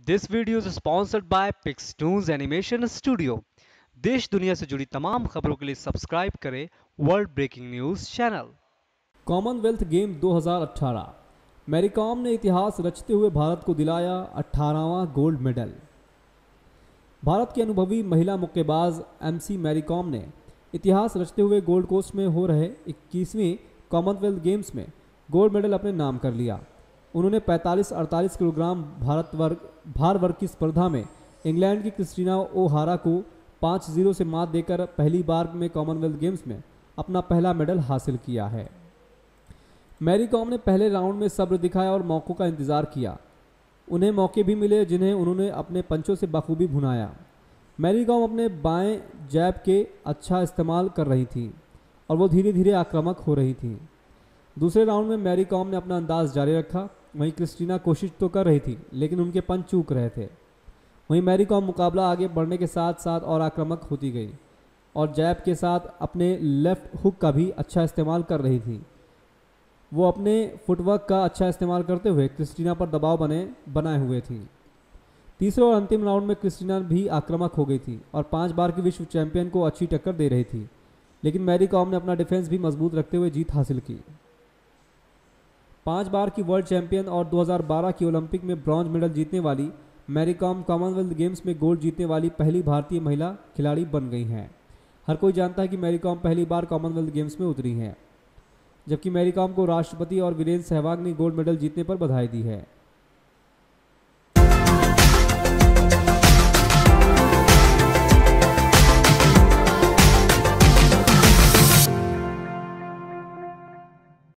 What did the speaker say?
This video is sponsored by Pixtoonz Animation Studio। देश दुनिया से जुड़ी तमाम खबरों के लिए सब्सक्राइब करें world breaking news channel. Commonwealth game 2018 Mary Kom ने इतिहास रचते हुए भारत को दिलाया 18वां गोल्ड मेडल। भारत की अनुभवी महिला मुक्केबाज एमसी मैरी कॉम ने इतिहास रचते हुए गोल्ड कोस्ट में हो रहे 21वें कॉमनवेल्थ गेम्स में गोल्ड मेडल अपने नाम कर लिया। उन्होंने 45-48 किलोग्राम भार वर्ग की स्पर्धा में इंग्लैंड की क्रिस्टीना ओहारा को 5-0 से मात देकर पहली बार में कॉमनवेल्थ गेम्स में अपना पहला मेडल हासिल किया है। मैरी कॉम ने पहले राउंड में सब्र दिखाया और मौक़ों का इंतजार किया। उन्हें मौके भी मिले जिन्हें उन्होंने अपने पंचों से बखूबी भुनाया। मैरी कॉम अपने बाएं जैब के अच्छा इस्तेमाल कर रही थी और वो धीरे धीरे आक्रामक हो रही थी। दूसरे राउंड में मैरी कॉम ने अपना अंदाज जारी रखा। वहीं क्रिस्टीना कोशिश तो कर रही थी लेकिन उनके पंच चूक रहे थे। वहीं मैरी कॉम मुकाबला आगे बढ़ने के साथ साथ और आक्रामक होती गई और जैब के साथ अपने लेफ्ट हुक का भी अच्छा इस्तेमाल कर रही थी। वो अपने फुटवर्क का अच्छा इस्तेमाल करते हुए क्रिस्टीना पर दबाव बनाए हुए थी। तीसरे और अंतिम राउंड में क्रिस्टीना भी आक्रामक हो गई थी और 5 बार की विश्व चैंपियन को अच्छी टक्कर दे रही थी, लेकिन मैरी कॉम ने अपना डिफेंस भी मजबूत रखते हुए जीत हासिल की। 5 बार की वर्ल्ड चैंपियन और 2012 की ओलंपिक में ब्रॉन्ज मेडल जीतने वाली मैरी कॉम कॉमनवेल्थ गेम्स में गोल्ड जीतने वाली पहली भारतीय महिला खिलाड़ी बन गई हैं। हर कोई जानता है कि मैरी कॉम पहली बार कॉमनवेल्थ गेम्स में उतरी हैं, जबकि मैरी कॉम को राष्ट्रपति और वीरेंद्र सहवाग ने गोल्ड मेडल जीतने पर बधाई दी है।